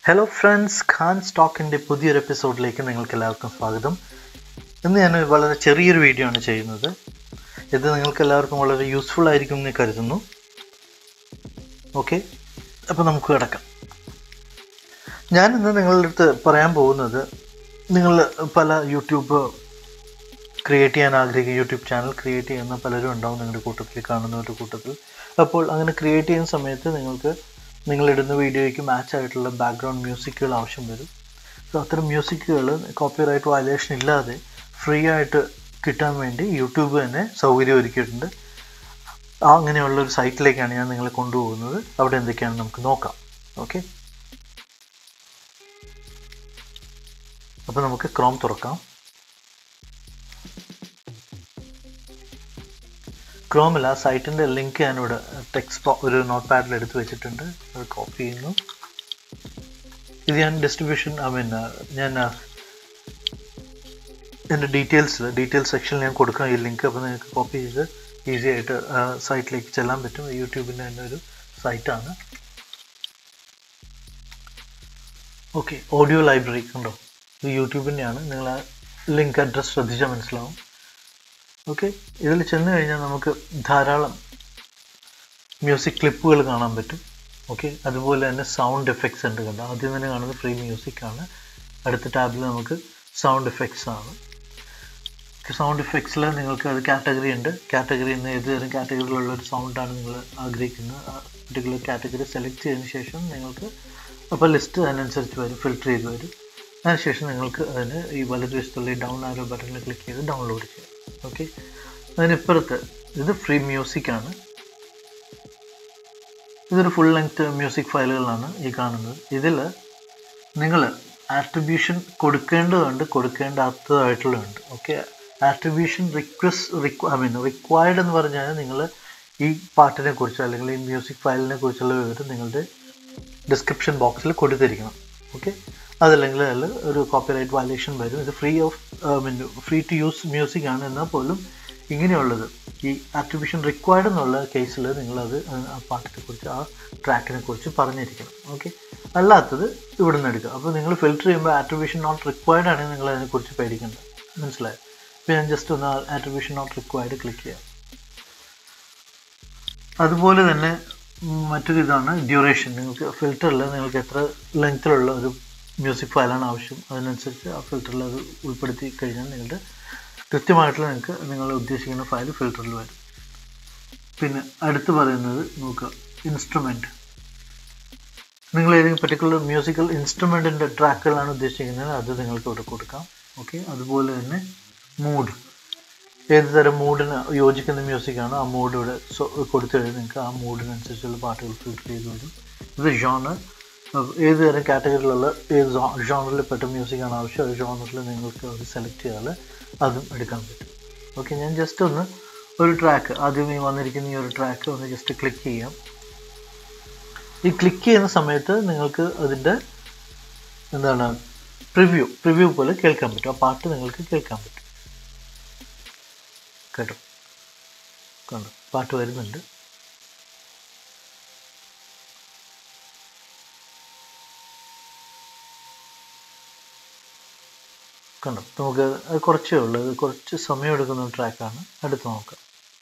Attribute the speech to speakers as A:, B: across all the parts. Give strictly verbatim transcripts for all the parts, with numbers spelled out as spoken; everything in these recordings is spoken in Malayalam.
A: ഹലോ ഫ്രണ്ട്സ്, ഖാൻ സ്റ്റോക്കിൻ്റെ പുതിയൊരു എപ്പിസോഡിലേക്ക് നിങ്ങൾക്ക് എല്ലാവർക്കും സ്വാഗതം. ഇന്ന് ഞാൻ വളരെ ചെറിയൊരു വീഡിയോ ആണ് ചെയ്യുന്നത്. ഇത് നിങ്ങൾക്ക് എല്ലാവർക്കും വളരെ യൂസ്ഫുൾ ആയിരിക്കും എന്ന് കരുതുന്നു. ഓക്കെ, അപ്പോൾ നമുക്ക് കിടക്കാം. ഞാനിന്ന് നിങ്ങളുടെ അടുത്ത് പറയാൻ പോകുന്നത്, നിങ്ങൾ പല യൂട്യൂബ് ക്രിയേറ്റ് ചെയ്യാൻ ആഗ്രഹിക്കുന്ന യൂട്യൂബ് ചാനൽ ക്രിയേറ്റ് ചെയ്യുന്ന പലരും ഉണ്ടാവും നിങ്ങളുടെ കൂട്ടത്തിൽ, കാണുന്നവരുടെ കൂട്ടത്തിൽ. അപ്പോൾ അങ്ങനെ ക്രിയേറ്റ് ചെയ്യുന്ന സമയത്ത് നിങ്ങൾക്ക് നിങ്ങളിടുന്ന വീഡിയോയ്ക്ക് മാച്ച് ആയിട്ടുള്ള ബാക്ക്ഗ്രൗണ്ട് മ്യൂസിക്കുകൾ ആവശ്യം വരും. സോ അത്തരം മ്യൂസിക്കുകൾ കോപ്പിറൈറ്റ് വയലേഷൻ ഇല്ലാതെ ഫ്രീ ആയിട്ട് കിട്ടാൻ വേണ്ടി യൂട്യൂബ് തന്നെ സൗകര്യം ഒരുക്കിയിട്ടുണ്ട്. ആ അങ്ങനെയുള്ളൊരു സൈറ്റിലേക്കാണ് ഞാൻ നിങ്ങളെ കൊണ്ടുപോകുന്നത്. അവിടെ എന്തൊക്കെയാണ് നമുക്ക് നോക്കാം. ഓക്കെ, അപ്പോൾ നമുക്ക് ക്രോം തുറക്കാം. ക്രോമിൽ ആ സൈറ്റിൻ്റെ ലിങ്ക് ഞാനിവിടെ ടെക്സ്റ്റ് ഒരു നോട്ട് പാഡിൽ എടുത്ത് വെച്ചിട്ടുണ്ട്. അത് കോപ്പി ചെയ്യുന്നു. ഇത് ഞാൻ ഡിസ്ട്രിബ്യൂഷൻ ഐ മീൻ ഞാൻ എൻ്റെ ഡീറ്റെയിൽസിൽ ഡീറ്റെയിൽസ് സെക്ഷനിൽ ഞാൻ കൊടുക്കാം ഈ ലിങ്ക്. അപ്പോൾ നിങ്ങൾക്ക് കോപ്പി ചെയ്ത് ഈസി ആയിട്ട് സൈറ്റിലേക്ക് ചെല്ലാൻ പറ്റും. യൂട്യൂബിൻ്റെ തന്നെ ഒരു സൈറ്റാണ്. ഓക്കെ, ഓഡിയോ ലൈബ്രറി കണ്ടോ, ഇത് യൂട്യൂബിൻ്റെയാണ്. നിങ്ങൾ ആ ലിങ്ക് അഡ്രസ് ശ്രദ്ധിച്ചാൽ മനസ്സിലാവും. ഓക്കെ, ഇതിൽ ചെന്ന് കഴിഞ്ഞാൽ നമുക്ക് ധാരാളം മ്യൂസിക് ക്ലിപ്പുകൾ കാണാൻ പറ്റും. ഓക്കെ, അതുപോലെ തന്നെ സൗണ്ട് എഫക്ട്സ് ഉണ്ട്. കണ്ടോ, ആദ്യം തന്നെ കാണുന്നത് ഫ്രീ മ്യൂസിക്കാണ്. അടുത്ത ടാബിൽ നമുക്ക് സൗണ്ട് എഫക്ട്സ് ആണ്. സൗണ്ട് എഫക്ട്സിൽ നിങ്ങൾക്ക് അത് കാറ്റഗറി ഉണ്ട്. കാറ്റഗറിയിൽ നിന്ന് ഏത് തരം കാറ്റഗറിയിലുള്ള ഒരു സൗണ്ടാണ് നിങ്ങൾ ആഗ്രഹിക്കുന്നത്, ആ പർട്ടിക്കുലർ കാറ്റഗറി സെലക്ട് ചെയ്തതിന് ശേഷം നിങ്ങൾക്ക് അപ്പോൾ ലിസ്റ്റ് അതിനനുസരിച്ച് വരും, ഫിൽറ്റർ ചെയ്ത് വരും. അതിനുശേഷം നിങ്ങൾക്ക് അതിന് ഈ വലതുവശത്തുള്ള ഈ ഡൗൺ ആരോ ബട്ടണിൽ ക്ലിക്ക് ചെയ്ത് ഡൗൺലോഡ് ചെയ്യാം. ഓക്കെ, അതിനിപ്പുറത്ത് ഇത് ഫ്രീ മ്യൂസിക്കാണ്. ഇതൊരു ഫുൾ ലെങ്ത് മ്യൂസിക് ഫയലുകളാണ് ഈ കാണുന്നത്. ഇതിൽ നിങ്ങൾ ആട്രിബ്യൂഷൻ കൊടുക്കേണ്ടതുണ്ട്, കൊടുക്കേണ്ടാത്തതായിട്ടുള്ളതുണ്ട്. ഓക്കെ, ആട്രിബ്യൂഷൻ റിക്വസ്റ്റ് റിക്വ ഐ മീൻ റിക്വയർഡ് എന്ന് പറഞ്ഞാൽ നിങ്ങൾ ഈ പാട്ടിനെ കുറിച്ച് അല്ലെങ്കിൽ ഈ മ്യൂസിക് ഫയലിനെ കുറിച്ചുള്ള വിവരം നിങ്ങളുടെ ഡിസ്ക്രിപ്ഷൻ ബോക്സിൽ കൊടുത്തിരിക്കണം. ഓക്കെ, അതല്ലെങ്കിൽ അതിൽ ഒരു കോപ്പിറൈറ്റ് വയലേഷൻ വരും. ഇത് free of I mean free to use music ആണ്. എന്നാൽ പോലും ഇങ്ങനെയുള്ളത് ഈ ആട്രിബ്യൂഷൻ റിക്വയർഡ് എന്നുള്ള കേസിൽ നിങ്ങളത് ആ പാട്ടിനെ കുറിച്ച് ആ ട്രാക്കിനെ കുറിച്ച് പറഞ്ഞിരിക്കണം. ഓക്കെ, അല്ലാത്തത് ഇവിടെ നിന്ന് എടുക്കുക. അപ്പോൾ നിങ്ങൾ ഫിൽറ്റർ ചെയ്യുമ്പോൾ ആട്രിബ്യൂഷൻ നോട്ട് റിക്വയർഡ് ആണെങ്കിൽ നിങ്ങൾ അതിനെക്കുറിച്ച് പേടിക്കേണ്ട. മനസ്സിലായോ? ഇപ്പോൾ ഞാൻ ജസ്റ്റ് ഒന്ന് ആട്രിബ്യൂഷൻ നോട്ട് റിക്വയർഡ് ക്ലിക്ക് ചെയ്യാം. അതുപോലെ തന്നെ മറ്റൊരു ഇതാണ് ഡ്യൂറേഷൻ. നിങ്ങൾക്ക് ഫിൽറ്ററിൽ നിങ്ങൾക്ക് എത്ര ലെങ്ത്തിലുള്ള ഒരു മ്യൂസിക് ഫയലാണ് ആവശ്യം, അതിനനുസരിച്ച് ആ ഫിൽറ്ററിൽ അത് ഉൾപ്പെടുത്തി കഴിഞ്ഞാൽ നിങ്ങളുടെ കൃത്യമായിട്ടുള്ള നിങ്ങൾക്ക് നിങ്ങൾ ഉദ്ദേശിക്കുന്ന ഫയൽ ഫിൽറ്ററിൽ വരും. പിന്നെ അടുത്ത് പറയുന്നത് നോക്കുക, ഇൻസ്ട്രുമെൻറ്റ്. നിങ്ങൾ ഏതെങ്കിലും പർട്ടിക്കുലർ മ്യൂസിക്കൽ ഇൻസ്ട്രുമെൻറ്റിൻ്റെ ട്രാക്കുകളാണ് ഉദ്ദേശിക്കുന്നത്, അത് നിങ്ങൾക്ക് ഇവിടെ കൊടുക്കാം. ഓക്കെ, അതുപോലെ തന്നെ മൂഡ്, ഏത് തരം മൂഡിന് യോജിക്കുന്ന മ്യൂസിക്കാണോ ആ മൂഡ് ഇവിടെ കൊടുത്തു കഴിഞ്ഞാൽ നിങ്ങൾക്ക് ആ മൂഡിനനുസരിച്ചുള്ള പാട്ടുകൾ ഫിൽറ്റർ ചെയ്ത് വരും. ഇത് ജോണർ, ഏത് തരം കാറ്റഗറിയിലുള്ള ഏത് ജോണറിൽ പെട്ട മ്യൂസിക്കാണ് ആവശ്യം, അത് ജോണറിൽ നിങ്ങൾക്ക് അത് സെലക്ട് ചെയ്താൽ അതും എടുക്കാൻ പറ്റും. ഓക്കെ, ഞാൻ ജസ്റ്റ് ഒന്ന് ഒരു ട്രാക്ക് ആദ്യം ഈ വന്നിരിക്കുന്ന ഈ ഒരു ട്രാക്ക് ഒന്ന് ജസ്റ്റ് ക്ലിക്ക് ചെയ്യാം. ഈ ക്ലിക്ക് ചെയ്യുന്ന സമയത്ത് നിങ്ങൾക്ക് അതിൻ്റെ എന്താണ് പ്രിവ്യൂ പ്രിവ്യൂ പോലെ കേൾക്കാൻ പറ്റും. ആ പാട്ട് നിങ്ങൾക്ക് കേൾക്കാൻ പറ്റും. കേട്ടോ, കണ്ടോ, പാട്ട് വരുന്നുണ്ട്. കണ്ടോ, നമുക്ക് അത് കുറച്ചേ ഉള്ളൂ, അത് കുറച്ച് സമയം എടുക്കുന്ന ട്രാക്കാണ്. അടുത്ത് നോക്കാം.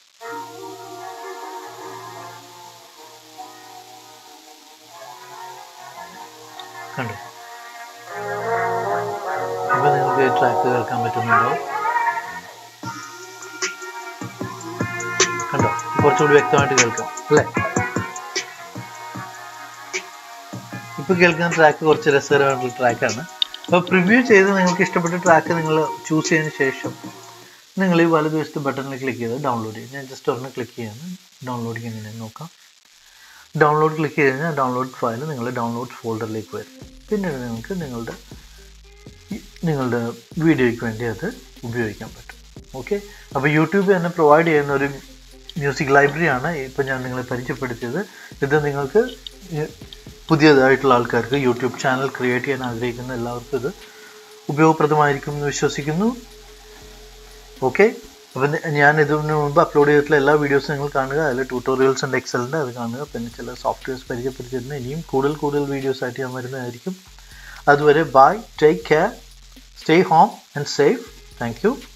A: കണ്ടോ, ഇപ്പം നിങ്ങൾക്ക് ഈ ട്രാക്ക് കേൾക്കാൻ പറ്റുന്നുണ്ടോ? കണ്ടോ, കുറച്ചുകൂടി വ്യക്തമായിട്ട് കേൾക്കാം അല്ലേ? ഇപ്പം കേൾക്കുന്ന ട്രാക്ക് കുറച്ച് രസകരമായിട്ടുള്ള ട്രാക്കാണ്. അപ്പോൾ പ്രിവ്യൂ ചെയ്ത് നിങ്ങൾക്ക് ഇഷ്ടപ്പെട്ട ട്രാക്ക് നിങ്ങൾ ചൂസ് ചെയ്തതിന് ശേഷം നിങ്ങൾ ഈ വലതുവശത്ത് ബട്ടണിൽ ക്ലിക്ക് ചെയ്ത് ഡൗൺലോഡ് ചെയ്യും. ഞാൻ ജസ്റ്റ് ഒരെണ്ണം ക്ലിക്ക് ചെയ്യാണ്. ഡൗൺലോഡിങ് എങ്ങനെയാണ് നോക്കാം. ഡൗൺലോഡ് ക്ലിക്ക് ചെയ്ത് കഴിഞ്ഞാൽ ഡൗൺലോഡ് ഫയൽ നിങ്ങൾ ഡൗൺലോഡ് ഫോൾഡറിലേക്ക് വരും. പിന്നീട് നിങ്ങൾക്ക് നിങ്ങളുടെ നിങ്ങളുടെ വീഡിയോയ്ക്ക് വേണ്ടി അത് ഉപയോഗിക്കാൻ പറ്റും. ഓക്കെ, അപ്പോൾ യൂട്യൂബ് തന്നെ പ്രൊവൈഡ് ചെയ്യുന്ന ഒരു മ്യൂസിക് ലൈബ്രറിയാണ് ഇപ്പോൾ ഞാൻ നിങ്ങളെ പരിചയപ്പെടുത്തിയത്. ഇത് നിങ്ങൾക്ക് പുതിയതായിട്ടുള്ള ആൾക്കാർക്ക് യൂട്യൂബ് ചാനൽ ക്രിയേറ്റ് ചെയ്യാൻ ആഗ്രഹിക്കുന്ന എല്ലാവർക്കും ഇത് ഉപയോഗപ്രദമായിരിക്കും എന്ന് വിശ്വസിക്കുന്നു. ഓക്കെ, അപ്പം ഞാൻ ഇതിന് മുമ്പ് അപ്ലോഡ് ചെയ്തിട്ടുള്ള എല്ലാ വീഡിയോസും നിങ്ങൾ കാണുക. അതിൽ ട്യൂട്ടോറിയൽസ് ഉണ്ട് എക്സലിൻ്റെ, അത് കാണുക. പിന്നെ ചില സോഫ്റ്റ്വെയർസ് പരിചയപ്പെടുത്തിയിരുന്ന ഇനിയും കൂടുതൽ കൂടുതൽ വീഡിയോസ് ആയിട്ട് ഞാൻ വരുന്നതായിരിക്കും. അതുവരെ bye, take care, stay home and safe. Thank U.